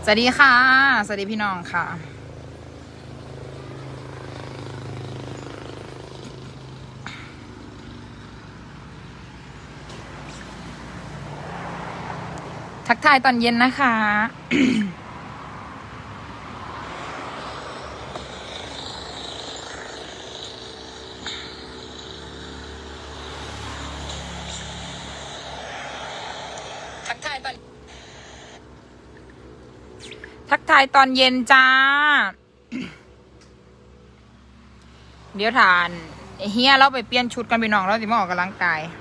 สวัสดีค่ะสวัสดีพี่น้องค่ะทักทายตอนเย็นนะคะ ทักทายตอนเย็นจ้า เดี๋ยวทานเฮียเราไปเปลี่ยนชุดกันพี่น้องเราจะมาออกกำลังกาย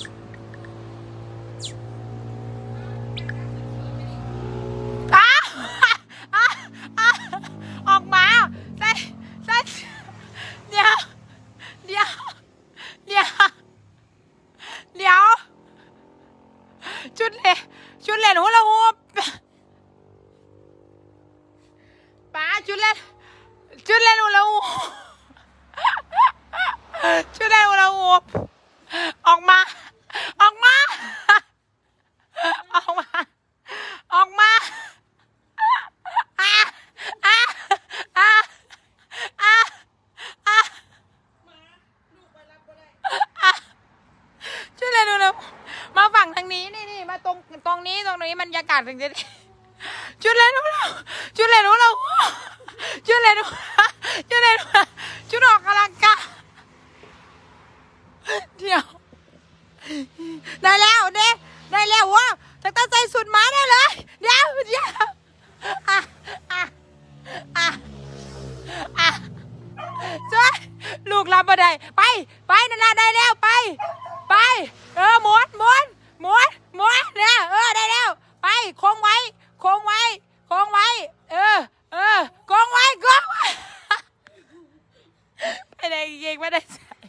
ออกมาใส่เดี๋ยวชุดเล่นหัวละหัวป้าชุดเล่นหัวละหัวชุดเล่นหัวละหัวออกมาช่วยเลยดูนะมาฝั่งทางนี้นี่มาตรงนี้บรรยากาศถึงจะช่วยเลยดูเราชุดออกกำลังกายเดี๋ยวได้แล้วว้าตั้งใจสุดมาได้เลยเดี๋ยวช่วยลูกรับมาได้ไปนั่นละได้แล้วไปหมุนเนี่ยได้แล้วไปโค้งไว้โค้งไว้โค้งไว้ไปได้เก่งไม่ได้ใส่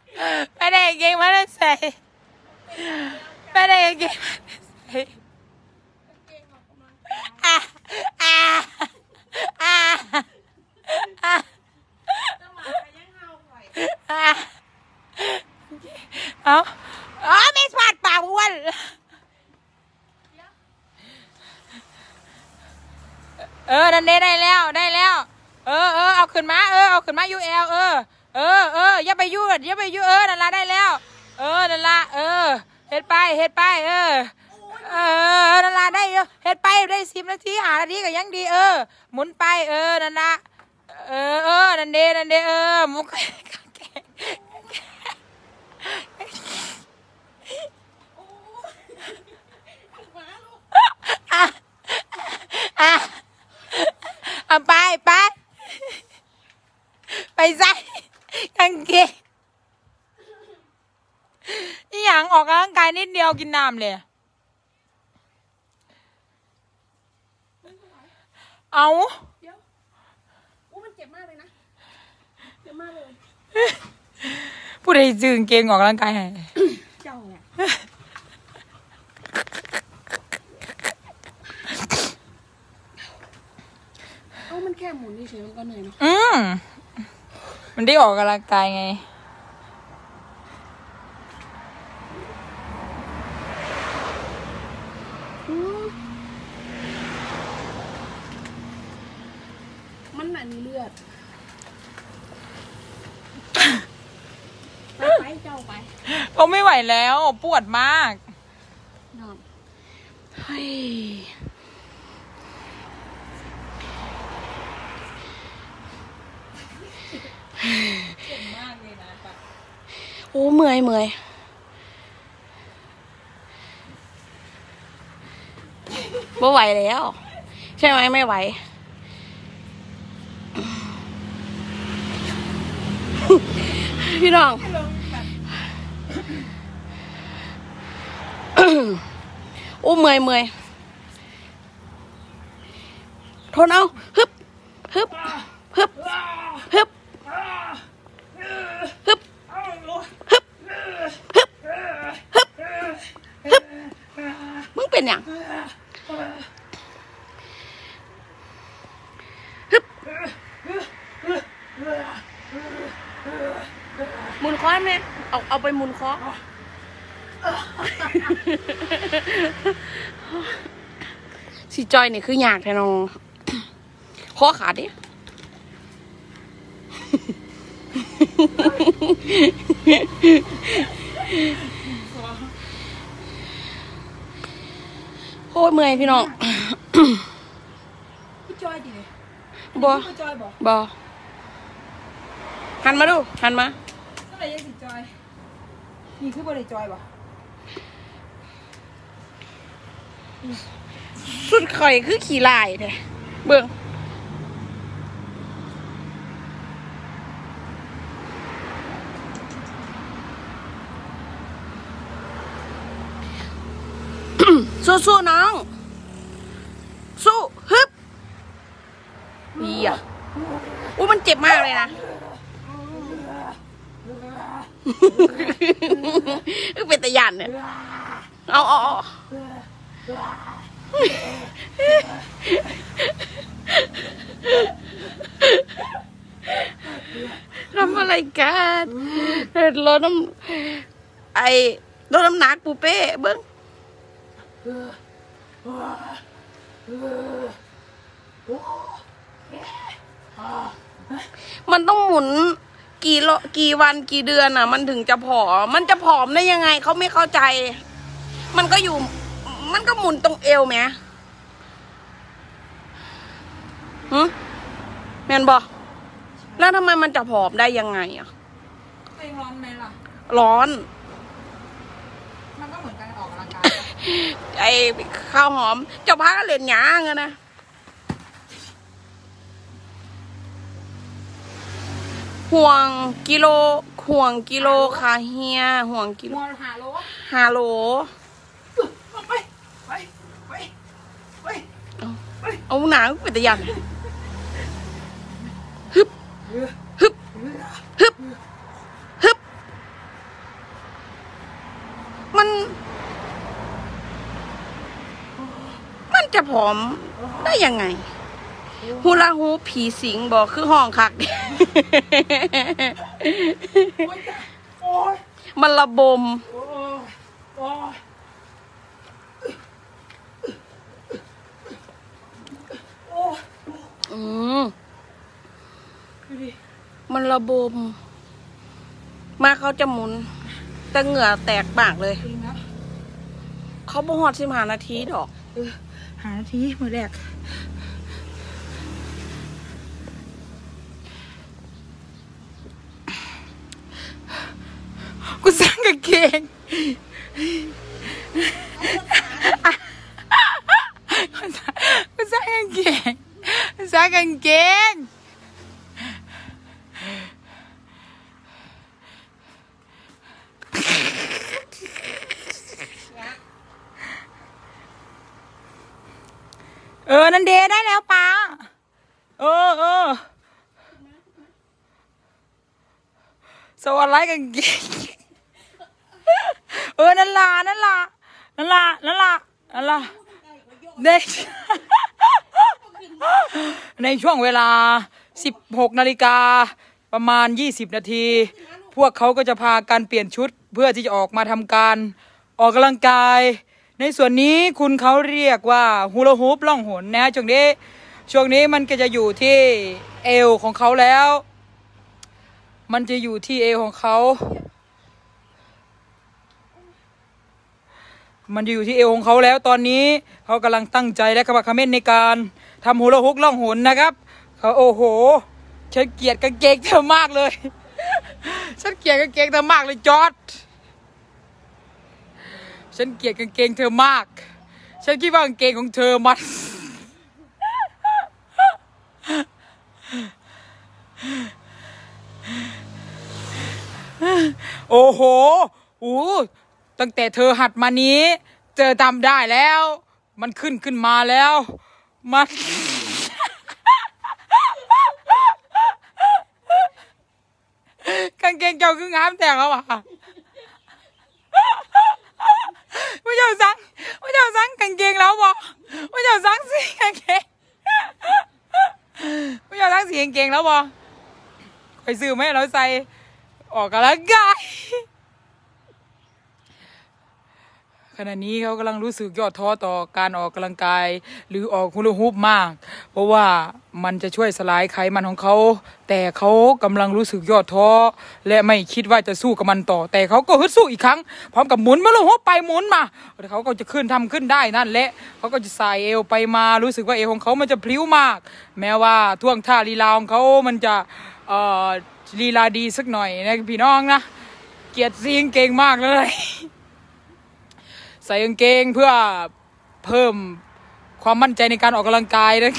ไม่สวัสดปากอ้วนนั่นได้แล้วเอาขึ้นมายูเอลอย่าไปยืดนั่นละได้แล้วนั่นละเฮ็ดไปนั่นละได้เฮ็ดไปได้10 นาที5 นาทีก็ยังดีหมุนไปนั่นละนั่นเดมุกไปใส่กางเกงนี่อย่างออกกำลังกายนิดเดียวกินน้ำเลยเอาเดี๋ยวมันเจ็บมากเลยนะเจ็บมากเลยผู้ใดซื้อกางเกงออกกำลังกายให้เจ้าเนี่ยมันแค่หมุนเฉยมันก็เหนื่อยเนาะมันได้ออกกำลังกายไงมันหนักมีเลือดไปเจ้าไปเขาไม่ไหวแล้วปวดมากนอนเฮ้ยโอ้เมื่อยไม่ไหวแล้วใช่ไหมไม่ไหวพี่น้องโอ้เมื่อยทนเอาฮึบมึงเป็นอย่างหมุนคอไหมเอาไปหมุนคอสิจอยนี่คืออยากแท้น้องข้อขาดดิโคตรเมื่อยพี่น้องจอยดิบอจอยบอหันมาดูหันมาเมื่อไหร่ยังสิจอยนี่คือบริจอยบ่สุดข่อยคือขี่ลายแท้เบิ่งสู้ๆน้องสู้ฮึบเฮียอู้มันเจ็บมากเลยนะเป็นตะยันเนี่ยเอาทำอะไรกันลดน้ำลดน้ำหนักปูเป้เบิ้งมันต้องหมุนกี่วันกี่เดือนอ่ะมันถึงจะผอมมันจะผอมได้ยังไงเขาไม่เข้าใจมันก็หมุนตรงเอวไหมแมนบอกแล้วทำไมมันจะผอมได้ยังไงอ่ะร้อนไหมล่ะร้อนมันก็เหมือนการออกกำลังกายไอ้ข้าวหอมเจ้าพักเล่นหยางอะนะห่วงกิโลค่ะเฮียห่วงกิโล5 โลเอาหนาเป็นตะยันฮึบมันจะผอมได้ยังไงฮูลาฮูผีสิงบอกคือห้องคักมันระบมมันระบมมาเขาจะหมุนแต่เหงื่อแตกปากเลยเขาบ่ฮอด15 นาทีดอก 5 นาทีมือแรกกูสร้างกางเกงกูสร้างกางเกงนั่นเดได้แล้วป้าสวัสดีกันเก่งนั่นล่ะเด็กในช่วงเวลา 16 นาฬิกาประมาณ20 นาทีพวกเขาก็จะพากันเปลี่ยนชุดเพื่อที่จะออกมาทำการออกกำลังกายในส่วนนี้คุณเขาเรียกว่าฮูลาฮูปล่องหนนะช่วงนี้มันก็จะอยู่ที่เอวของเขาแล้วมันจะอยู่ที่เอวของเขาแล้วตอนนี้เขากำลังตั้งใจและกระบะคาเมนในการทำฮูลาฮูปล่องหนนะครับเขาโอ้โหฉันเกลียดกางเกงเธอมากเลยฉันเกลียดกางเกงเธอมากเลยจอร์จฉันเกลียดกางเกงเธอมากฉันคิดว่ากางเกงของเธอมันโอ้โหตั้งแต่เธอหัดมานี้เจอทำได้แล้วมันขึ้นมาแล้วมันกางเกงเจ้าคืองามแต่เขาอ่ะผู้เจ้าสั่งกางเกงแล้วบอกผู้เจ้าสั่งสีกางเกงผู้เจ้าสั่งสีกางเกงแล้วบอกไปซื้อไหมเราใส่ออกกำลังกายขณะนี้เขากำลังรู้สึกย่อท้อต่อการออกกำลังกายหรือออกฮูลาฮูปมากเพราะว่ามันจะช่วยสลายไขมันของเขาแต่เขากำลังรู้สึกย่อท้อและไม่คิดว่าจะสู้กับมันต่อแต่เขาก็ฮึดสู้อีกครั้งพร้อมกับหมุนฮูลาฮูปไปหมุนมาเขาก็จะทำขึ้นได้นั่นแหละเขาก็จะสายเอวไปมารู้สึกว่าเอวของเขามันจะพลิ้วมากแม้ว่าท่วงท่าลีลาของเขามันจะลีลาดีสักหน่อยนะพี่น้องนะเกียรติซีงเก่งมากเลยใส่กางเกงเพื่อเพิ่มความมั่นใจในการออกกำลังกายนะ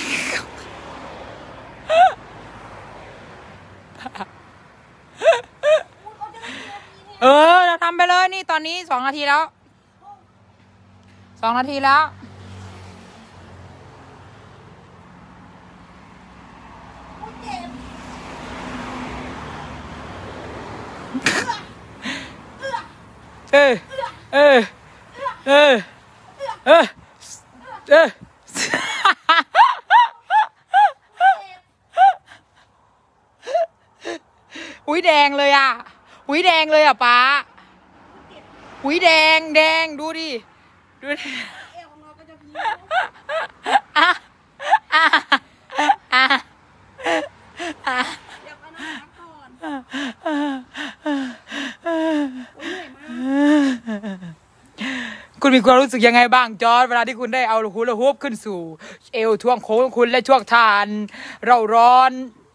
เราทำไปเลยนี่ตอนนี้2 นาทีแล้ว2 นาทีแล้วอุ้ยแดงเลยอ่ะอุ้ยแดงเลยอ่ะป้าอุ้ยแดงดูดิดูดิคุณมีความรู้สึกยังไงบ้างจอร์จเวลาที่คุณได้เอาฮูลาฮูปขึ้นสู่เอวช่วงโค้งของคุณและช่วงทานเราร้อน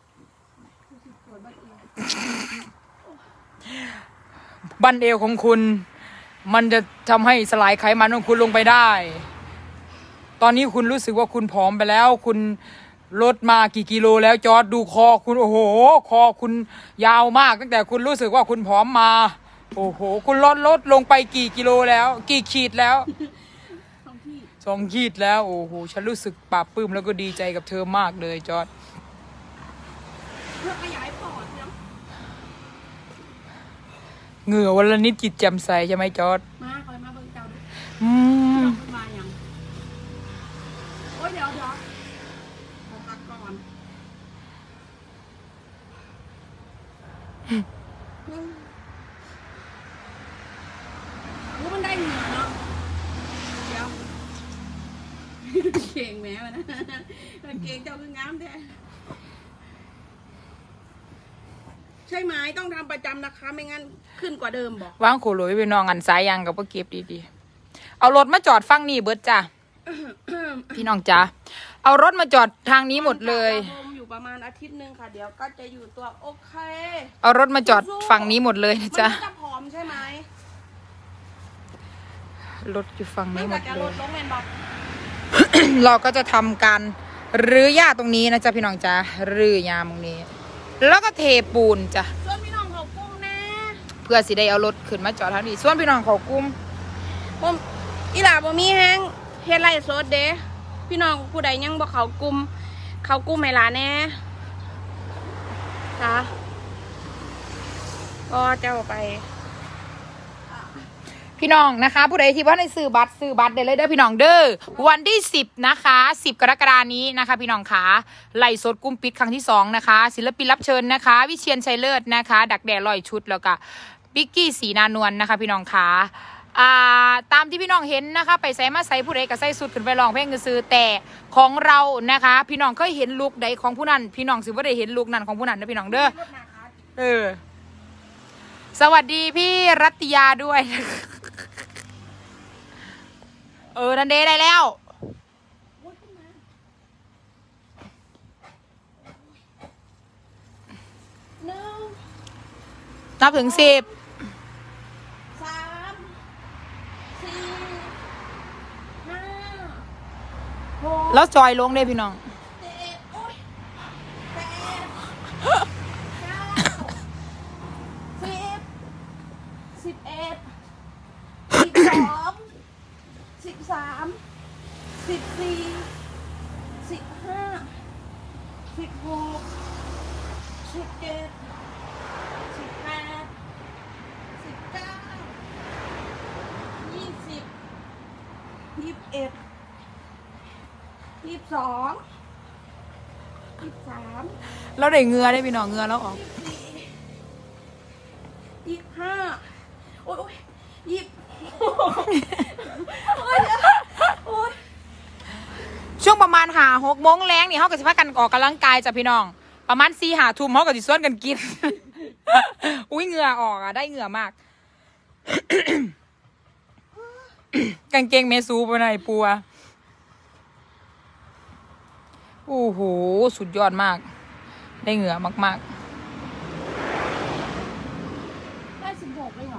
บั้นเอวของคุณมันจะทำให้สลายไขมันของคุณลงไปได้ตอนนี้คุณรู้สึกว่าคุณผอมไปแล้วคุณลดมากี่กิโลแล้วจอร์จดูคอคุณโอ้โหคอคุณยาวมากตั้งแต่คุณรู้สึกว่าคุณผอมมาโอ้โหคุณลดลงไปกี่กิโลแล้วกี่ขีดแล้ว2 ขีดแล้วโอ้โหฉันรู้สึกปลาบปลื้มแล้วก็ดีใจกับเธอมากเลยจอร์จเพื่อขยายปอดนะเหงื่อวันละนิดจิตแจ่มใสใช่ไหมจอร์จมาคอยมาเบิ่งเจ้าด้วยมาอย่างโอ้ยเดี๋ยวขอพักก่อนมันได้เหงื่อเนาะเดี๋ยวเก่งแม้วะนะเก่งเจ้าคืองามแท้ใช่ไหมต้องทำประจำนะคะไม่งั้นขึ้นกว่าเดิมบอกวางโขลอยไปนองอันสายยางกับพ่อเก็บดีๆเอารถมาจอดฟังนี่เบิร์ดจ้ะ พี่น้องจ้ะเอารถมาจอดทางนี้หมดเลยอยู่ประมาณอาทิตย์นึงค่ะเดี๋ยวก็จะอยู่ตัวโอเคเอารถมาจอดฝั่งนี้หมดเลยนะจ๊ะมันจะผอมใช่ไหมรถอยู่ฝั่งนี้หมดเลยเราก็จะทำการรื้อหญ้าตรงนี้นะจ๊ะพี่น้องจ้ะรื้อหญ้าตรงนี้แล้วก็เทปูนจ้ะส่วนพี่น้องเขากุ้มนะเพื่อสิได้เอารถขึ้นมาจอดทางนี้ส่วนพี่น้องเขากุ้มผมอีหล่าบ่มีแห้งเฮ็ดไรโซดเด้พี่น้องผู้ใดยังบ่เขากุ้มให้หลานแน่จ้ะก็เจ้าไปพี่น้องนะคะผู้ใดที่ว่าในซื้อบัตรได้เลยเด้อพี่น้องเด้อวันที่10นะคะ10 กรกฎาคมนี้นะคะพี่น้องขาไล่สดกุ้มปิดครั้งที่2นะคะศิลปินรับเชิญนะคะวิเชียรชัยเลิศนะคะดักแด่ลอยชุดแล้วก็บิ๊กกี้สีนานวลนะคะพี่น้องขาตามที่พี่น้องเห็นนะคะไปใส่มาใส่ผู้ใดก็ใส่สุดขึ้นไปลองเพลงซื้อแต่ของเรานะคะพี่น้องเคยเห็นลุคใดของผู้นั้นพี่น้องสิว่าได้เห็นลุคนั้นของผู้นั้นนะพี่น้องเด้อสวัสดีพี่รัตยาด้วยนันเดได้แล้วนับถึง10 3 4 5 6แล้วจอยลงได้พี่น้องเราได้เงือได้พี่น้องเงือแล้วออก 25โอ้ยช่วงประมาณ5-6 โมงแรงนี่เขาก็จะพากันออกกำลังกายจ้ะพี่น้องประมาณ4-5 ทุ่มเขาก็จะส่วนกันกิน อุ้ยเหงื่อออกอ่ะได้เหงื่อมาก กางเกงเมซูไปไหนปัวโอ้โหสุดยอดมากได้เหงื่อมากๆได้16เลยเหรอ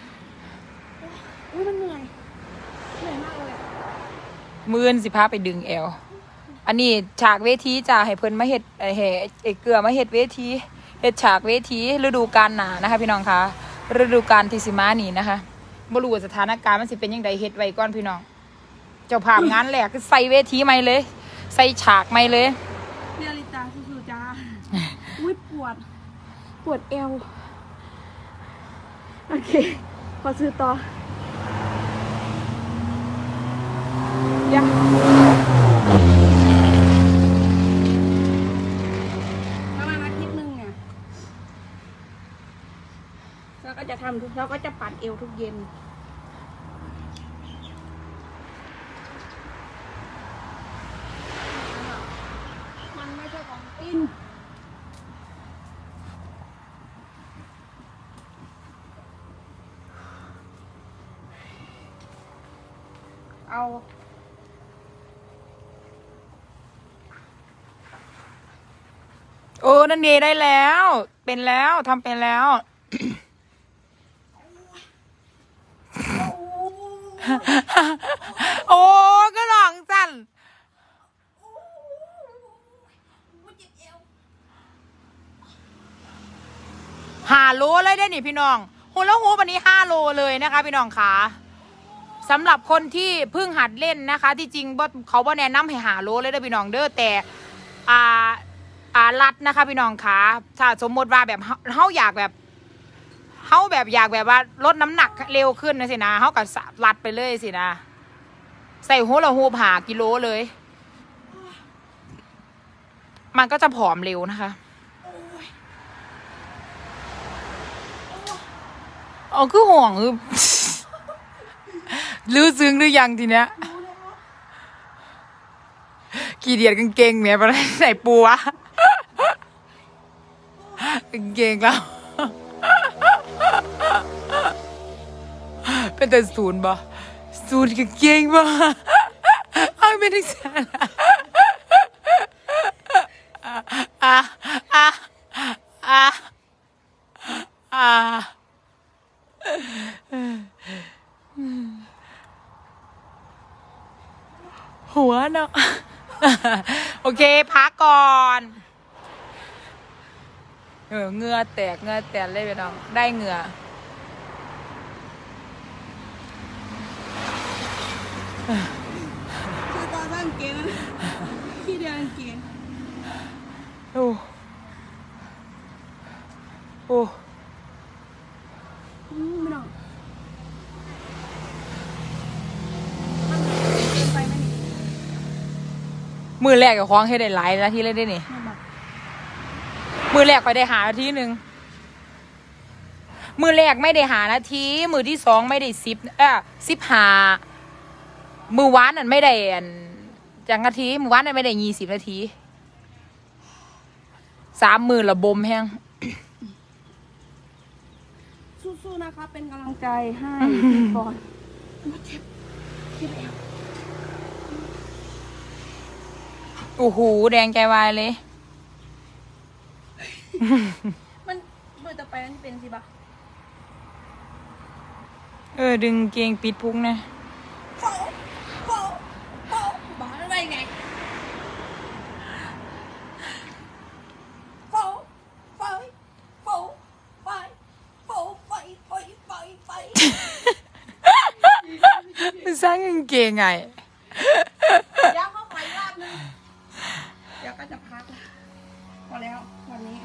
อุ้ยมันเหนื่อยมากเลยมื้อนสิพาไปดึงแอลอันนี้ฉากเวทีจ้าให้เพิ่นมาเฮ็ดเกลือมาเฮ็ดเวทีเฮ็ดฉากเวทีฤดูกาลหนานะคะพี่น้องคะฤดูกาลที่สิมานี่นะคะบ่รู้ว่าสถานการณ์มันสิเป็นยังไงเฮ็ดไว้ก่อนพี่น้องเจ้าภาพงานแรกคือใส่เวทีใหม่เลยใส่ฉากใหม่เลยเรียลิตาสู้ๆจ้าอุ้ยปวดเอวโอเคขอซื้อต่อยังประมาณอาทิตย์นึงเนี่ยเราก็จะทำเราก็จะปัดเอวทุกเย็นมันไม่ใช่ของกินเอาโอ้นั่นดีได้แล้วเป็นแล้วทำเป็นแล้วโอ้ก็หลองสั่น5 โลเลยได้นี่พี่น้องหูแล้วหูวันนี้5 โลเลยนะคะพี่น้องคะสำหรับคนที่เพิ่งหัดเล่นนะคะที่จริงเขาบ่แนะนำให้5 โลเลยได้พี่น้องเด้อแต่รัดนะคะพี่น้องคะถ้าสมมติว่าแบบเขาอยากแบบว่าลดน้ำหนักเร็วขึ้นนะสินะเขาก็รัดไปเลยสินะใส่หูละหู5 กิโลเลยมันก็จะผอมเร็วนะคะอ๋อคือห่วงรู้ซึ้งหรือยังทีเนี้ยกี่เดียดกางเกงเมียไปใส่ปัวกางเกงแล้วเป็นแต่ศูนย์กางเกงบ่เอาไม่ได้สาระหัวเนาะโอเคพักก่อนเหงื่อแตกเลยไปน้องได้เหงื่อคือตอนตั้งเกณฑ์ขี้เดียงเกณฑ์โอ้ไม่ต้องมันเกินไปไหมนี่มือแรกกับคล้องให้ได้หลายนาทีเลยได้นี่มือแรกไปได้หานาทีหนึ่งมือแรกไม่ได้หานาทีมือที่2ไม่ได้15มือวานนั่นไม่ได้จากนาทีมือวานนั่นไม่ได้20 นาที3 มือระบมแห้งสู้ๆนะคะเป็นกำลังใจให้ก่อนเจ็บเอวโอ้โหแดงใจวายเลยมันมือต่อไปมันเป็นสิบะดึงเกงปิดพุงนะบ้าอะไรไงมันสร้างกางเกงไงย้ำเข้าไปรอบนึงเดี๋ยวก็จะพักพอแล้ววันนี้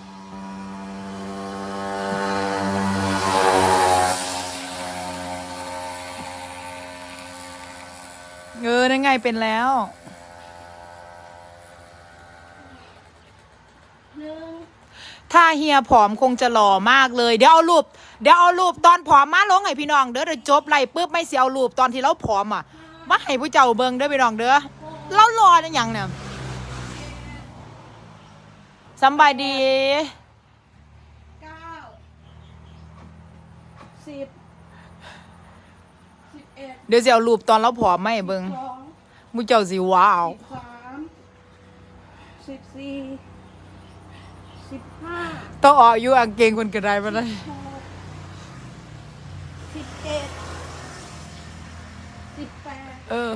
นั่นไงเป็นแล้ว 1 ถ้าเฮียผอมคงจะหล่อมากเลยเดี๋ยวเอารูปตอนผอมมาลงให้พี่น้องเด้อเดี๋ยวจบไล่ปุ๊บไม่เสียเอารูปตอนที่เราผอมอ่ะมาให้ผู้เจ้าเบิ่งเด้อพี่น้องเด้อเรารอได้ยังเนี่ยสำบายดี 9 10 11 เดี๋ยวจะเอารูปตอนเราผอมมาให้เบิ่งผู้เจ้าสิว้าว 13 14 15 ต้องออกอยู่อังเกงคนกระไดมาได้ 17 18 เออ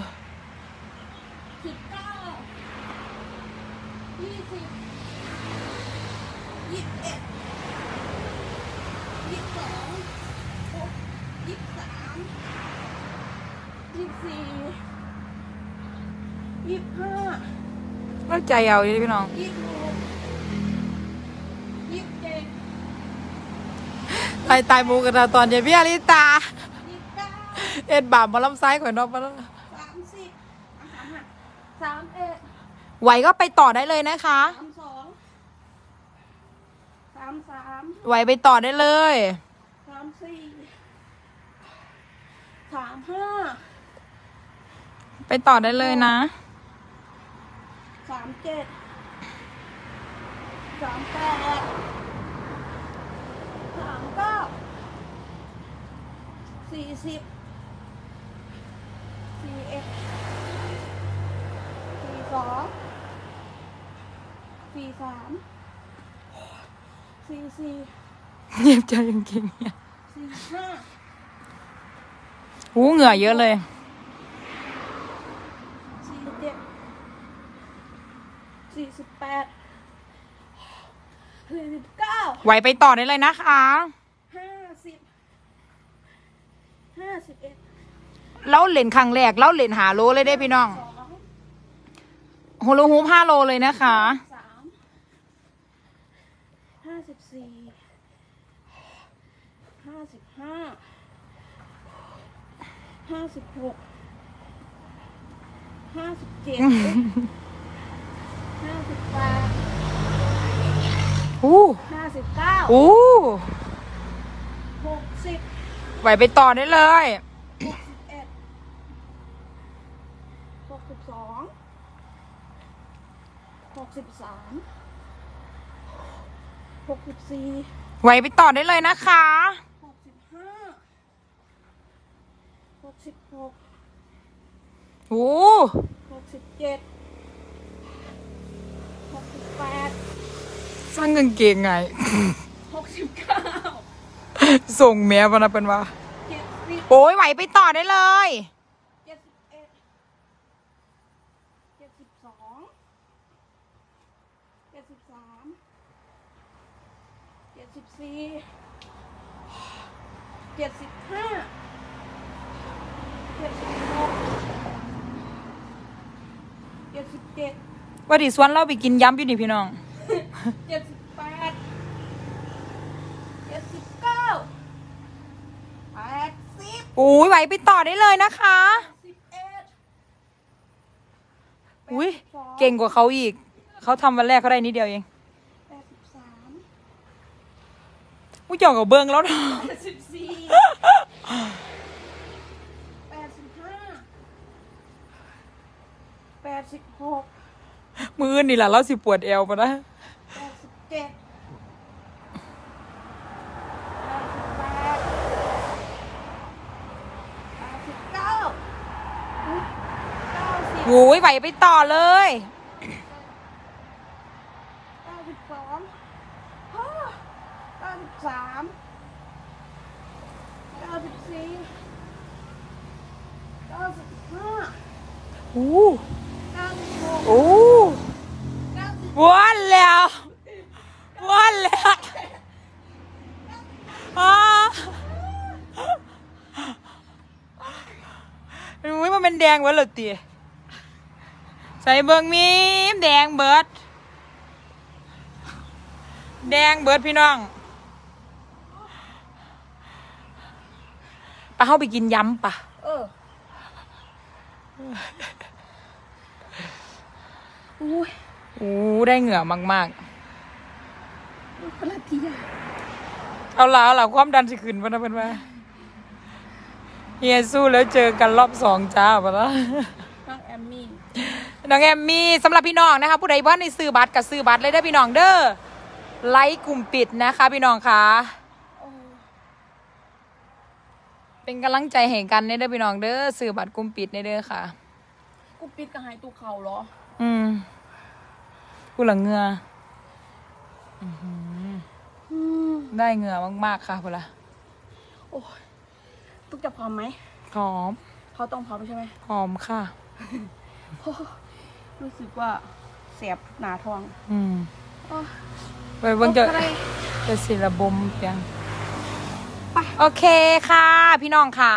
เข้าใจเอาดิพี่น้องตายหมูกระทะตอนเย็นพี่อาริตาเอ็ดบาปมาล้ำไส้ข่อยนอกมาแล้วไหวก็ไปต่อได้เลยนะคะไหวไปต่อได้เลยไปต่อได้เลยนะ 37 38 39 40 41 42 43 44 เงียบใจจริงๆเนี่ย 45 หูเหงื่อเยอะเลย 48 49 ไหวไปต่อได้เลยนะคะ 50 51 แล้วเหรียญครั้งแรกแล้วเหรียญหาโลเลยได้พี่น้องโฮโลฮูป5 โลเลยนะคะ 56 57 อู้ 59 อู้ 60 ไหวไปต่อได้เลย 62 63 64 ไหวไปต่อได้เลยนะคะ 65 66 อู้ 67 68 สร้างกางเกงไง 69 ส่งแม่พนะเป็นว่า 70 โอ้ยไหวไปต่อได้เลย 71 72 73 74 75 77 ว่าดิสวนเราไปกินย้ำอยู่นี่พี่น้อง 78 79 80 โอ้ยไหวไปต่อได้เลยนะคะ 11 อุ้ยเก่งกว่าเขาอีก เขาทำวันแรกเขาได้นิดเดียวเอง 83 อุ้ยเจ้ากับเบิ้งแล้วเนาะ 86 มือนี่แหละเราสิปวดเอวปะนะ 87 โอ้ยไหวไปต่อเลย อู้อู้ว้านแล้วว้านแล้วอุ้ยมันเป็นแดงเบิร์ดเลยตีใส่เบิ้งมีแดงเบิร์ดแดงเบิร์ดพี่น้องไปเข้าไปกินยำปะอุ้ยอู้ได้เหงื่อมากๆที่ยาเอาล่ะความดันสิขึ้นปะนะเพื่อนว่าเฮียสู้แล้วเจอกันรอบ2จ้าปะละน้องแอมมี่สำหรับพี่น้องนะคะผู้ใดบ้านในซื้อบัตรกับซื้อบัตรเลยได้พี่น้องเด้อไลค์กลุ่มปิดนะคะพี่น้องคะเป็นกำลังใจให้กันเด้อพี่น้องเด้อซื้อบัตรกลุ่มปิดเด้อค่ะกลุ่มปิดก็หายตัวเข่าเหรอกูหลังเงือได้เหงื่อมากๆค่ะพละโอ้ยตุ๊กจะพร้อมไหมพร้อมเขาต้องพร้อมใช่ไหมพร้อมค่ะรู้สึกว่าเสียบหนาท้องไปเบิ่งจะศิลบมเพียงโอเคค่ะพี่น้องค่ะ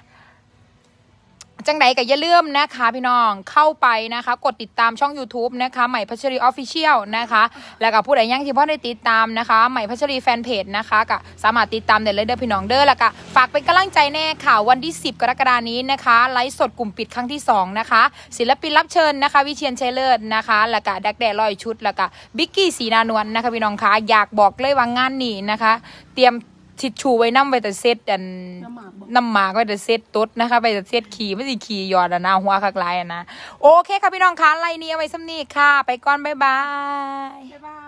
จังไหนก็อย่าลืมนะคะพี่น้องเข้าไปนะคะกดติดตามช่อง YouTube นะคะใหม่พัชรี Official นะคะแล้วก็ผู้ใดยังที่พ่อได้ติดตามนะคะใหม่พัชรีแฟนเพจนะคะก็สามารถติดตามได้เลยเด้อพี่น้องเด้อแล้วก็ฝากเป็นกำลังใจแน่ค่ะวันที่10 กรกฎาคมนี้นะคะไลฟ์สดกลุ่มปิดครั้งที่2นะคะศิลปินรับเชิญนะคะวิเชียรชัยเลิศนะคะแล้วก็ดักแด้ลอยชุดแล้วก็บิ๊กกี้สีนานวลนะคะพี่น้องคะอยากบอกเลยว่างานนี้นะคะเตรียมทิชชูไว้น้ำไว้แต่เซตอันน้ำหมากไว้แต่เซตตุ๊ดนะคะไปแต่เซตขี่ไม่ใช่ขี่ยอดนะหัวคักลายนะโอเคค่ะพี่น้องคะไลน์นี้เอาไว้ซ้ำนี้ค่ะไปก่อนบ๊ายบาย